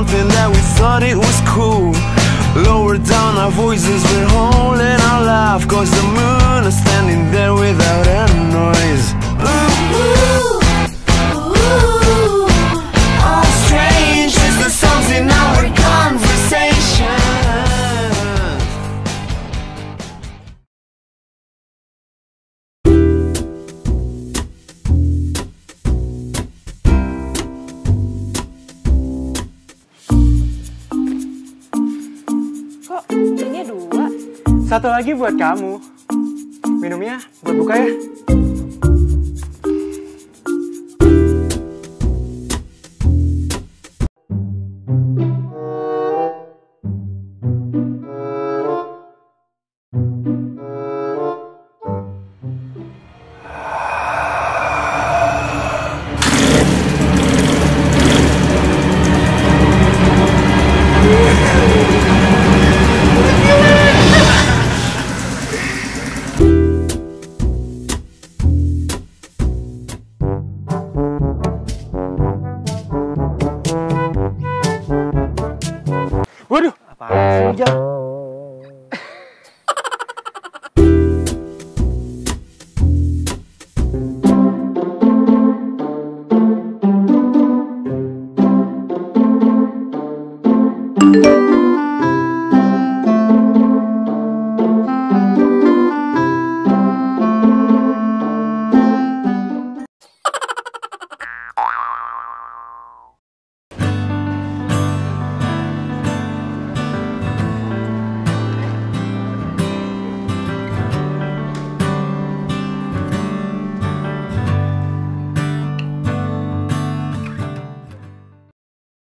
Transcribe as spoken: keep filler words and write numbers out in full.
something that we thought it was cool. Lower down our voices, we're holding our laugh, cause the moon is standing there without a noise. Ooh, ooh, ooh. All strange is the songs in our conversation. Kok ini dua? Satu lagi buat kamu. Minumnya buat buka ya.